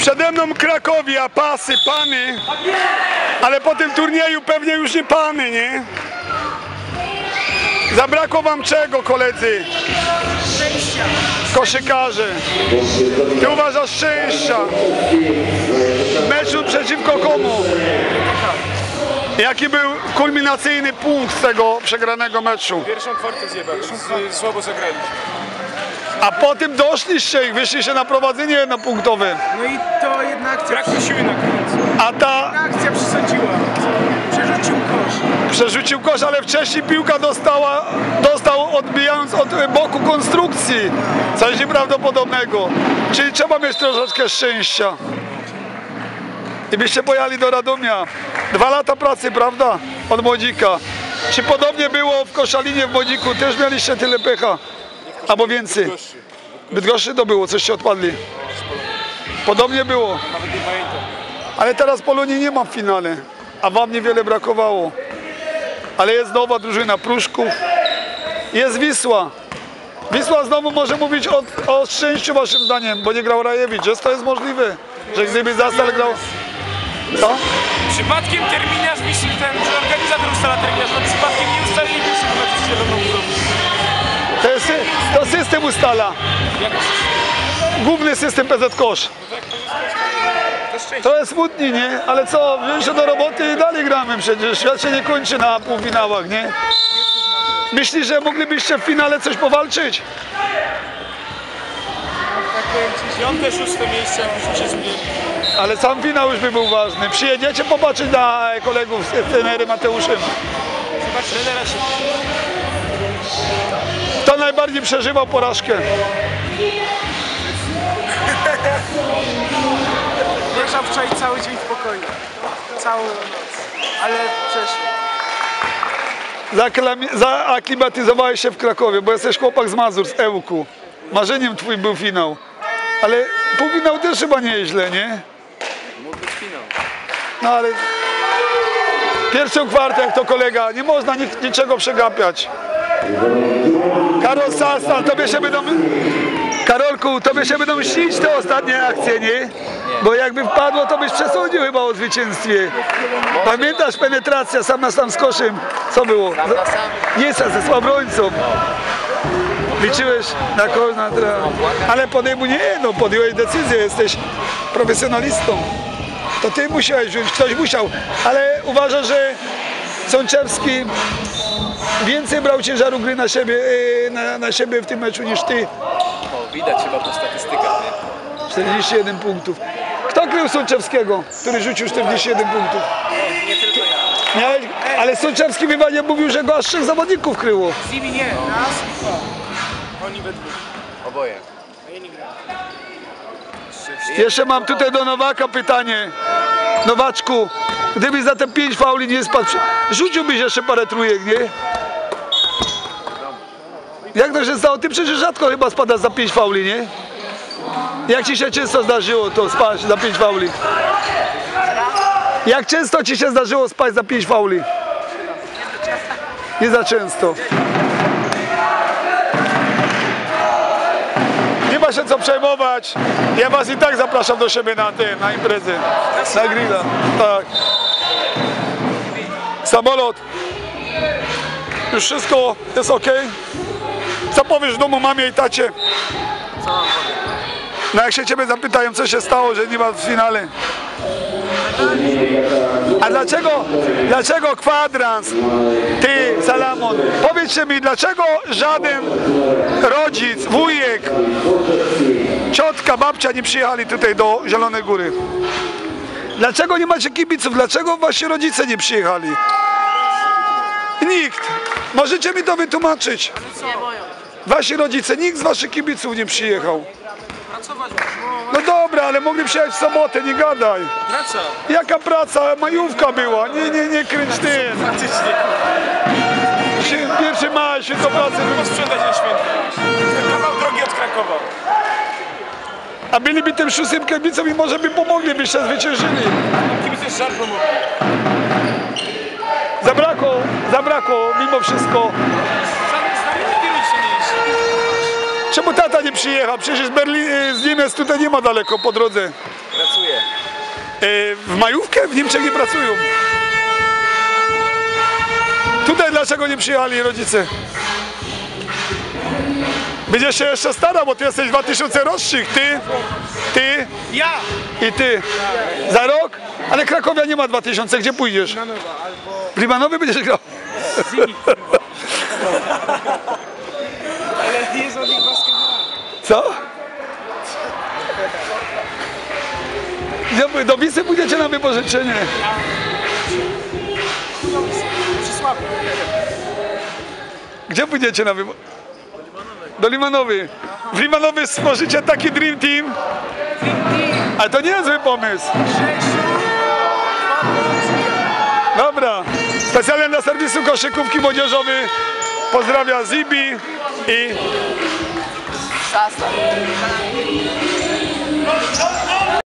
Przede mną Krakowia, pasy, pany, ale po tym turnieju pewnie już nie pany, nie? Zabrakło wam czego, koledzy? Szczęścia. Koszykarze. Ty uważasz szczęścia. Meczu przeciwko komu? Jaki był kulminacyjny punkt tego przegranego meczu? Pierwszą kwartę zjebał, słabo zagraliśmy. A potem doszliście i wyszliście na prowadzenie jednopunktowe. No i to jedna akcja. Brakło siły na koniec. A ta Akcja przesadziła. Przerzucił kosz. przerzucił kosz, ale wcześniej piłka dostał odbijając od boku konstrukcji. Coś nieprawdopodobnego. Czyli trzeba mieć troszeczkę szczęścia. I byście pojechali do Radomia. 2 lata pracy, prawda? Od Młodzika. Czy podobnie było w Koszalinie w Młodziku? Też mieliście tyle pecha? Albo więcej? Bydgoszczy to było, coś się odpadli. Podobnie było. Nawet nie pamiętam. Ale teraz Polonii nie ma w finale. A wam niewiele brakowało. Ale jest nowa drużyna Pruszków. Jest Wisła. Wisła znowu może mówić o szczęściu waszym zdaniem, bo nie grał Rajewicz. Jest to jest możliwe, że gdyby Zastal grał... Co? Przypadkiem terminarz Wisły, ten, że organizator ustala terminarz, no przypadkiem nie ustalili pierwszego meczu z Zieloną Górą. To system ustala. Jak Główny system PZ Kosz. to szczęście. To jest smutni, nie? Ale co, wziąć się do roboty i dalej gramy przecież. Świat się nie kończy na półfinałach, nie? Myślisz, że moglibyście w finale coś powalczyć? Piąte, szóste miejsce musi się zmienić. Ale sam finał już by był ważny. Przyjedziecie popatrzeć na kolegów z trenerem Mateuszem. Chyba trenera się... Kto najbardziej przeżywał porażkę? Leżał wczoraj cały dzień w pokoju. Całą noc. Ale przeszło. Zaaklimatyzowałeś się w Krakowie, bo jesteś chłopak z Mazur, z Ełku. Marzeniem twój był finał. Ale półfinał też chyba nieźle, nie? Mógł być finał. No ale pierwszą kwartę, jak to kolega, nie można niczego przegapiać. Karol Sastal, tobie się będą... Karolku, tobie się będą śnić te ostatnie akcje, nie? Bo jakby wpadło, to byś przesądził chyba o zwycięstwie. Pamiętasz penetracja sam na sam z koszem? Co było? Nie, ze słabrońcą. Liczyłeś na kogoś, ale podjąłeś decyzję, jesteś profesjonalistą. To ty musiałeś wziąć, ktoś musiał, ale uważasz, że Sączewski więcej brał ciężaru gry na siebie w tym meczu niż ty? O, widać chyba po statystykach, nie? 41 punktów. Kto krył Sączewskiego, który rzucił 41 punktów? Nie tylko ja. Miałeś, ale Sączewski w wywiadzie mówił, że go aż 3 zawodników kryło. Z nimi nie. Raz i dwa. Oni we dwóch. Oboje. A ja nie grałem. Jeszcze mam tutaj do Nowaka pytanie. Nowaczku, gdybyś za te 5 fauli nie spadł, rzuciłbyś jeszcze parę trójek, nie? Jak to się stało? Ty przecież rzadko chyba spadasz za 5 fauli, nie? Jak ci się często zdarzyło to spać za 5 fauli? Jak często ci się zdarzyło spać za 5 fauli? Nie za często. Nie ma się co przejmować. Ja was i tak zapraszam do siebie na imprezę. Na grilla. Tak. Samolot. Już wszystko jest ok? Co powiesz w domu mamie i tacie? Co mam powiedzieć? No jak się ciebie zapytają, co się stało, że nie ma w finale. A dlaczego kwadrans, ty, Salamon, powiedzcie mi, dlaczego żaden rodzic, wujek, ciotka, babcia nie przyjechali tutaj do Zielonej Góry? Dlaczego nie macie kibiców? Dlaczego wasi rodzice nie przyjechali? Nikt. Możecie mi to wytłumaczyć? Wasi rodzice, nikt z waszych kibiców nie przyjechał. Pracować No dobra, ale mogli przyjechać w sobotę, nie gadaj. Praca. Jaka praca? Majówka była. Nie kręć tym. Faktycznie. 1 maj, święto pracy. Sprzedać na święto. Kawał drogi od Krakowa. A byliby tym 6 kibicom i może by pomogli, byście zwyciężyli. Kibice z żar pomogli. Zabrakło mimo wszystko. Z nami kierowcy nie jeździ. Czemu tata nie przyjechał? Przecież z Niemiec tutaj nie ma daleko po drodze. Pracuję. W majówkę w Niemczech nie pracują. Tutaj dlaczego nie przyjechali rodzice? Będziesz się jeszcze starał, bo ty jesteś 2000 rocznik. Ty Ja! i ty. Za rok? Ale Krakowia nie ma 2000. Gdzie pójdziesz? Limanowa albo... W Limanowie będziesz grał. Ale nie jest od nich basketball. Co? Do Wisły pójdziecie na wypożyczenie. Przysławie. Gdzie pójdziecie na wypożyczenie? Do Limanowy. W Limanowy stworzycie taki Dream Team. Ale to nie jest zły pomysł. Dobra. Specjalnie dla serwisu koszykówki młodzieżowy pozdrawia Zibi i... Szasta.